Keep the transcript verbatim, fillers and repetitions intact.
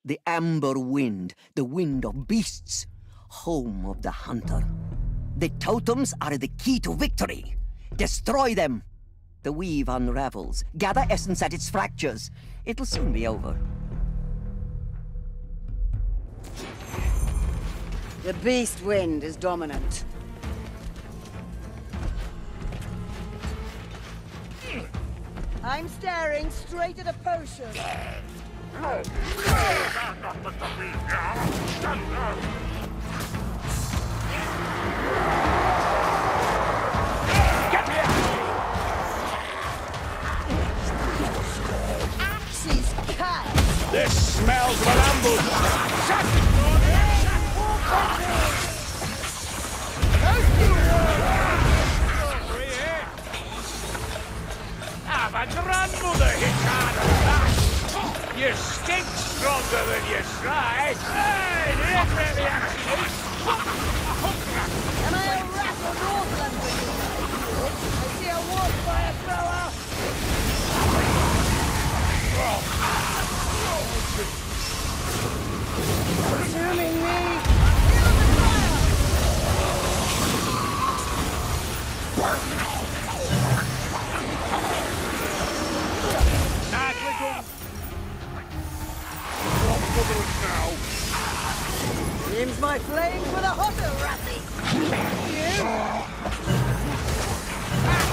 The Amber Wind, the wind of beasts, home of the hunter. The totems are the key to victory. Destroy them. The weave unravels. Gather essence at its fractures. It'll soon be over. The beast wind is dominant. I'm staring straight at a potion. Get here! Axes cut! This smells of an ambush! Shut! Have a grandmother hit harder than that! You stink stronger than you try! Hey, the really actually! Am I a rat or Northland with you? I see a wolf fire thrower! Consuming me! Seems my flames were the hotter, Ratty! You?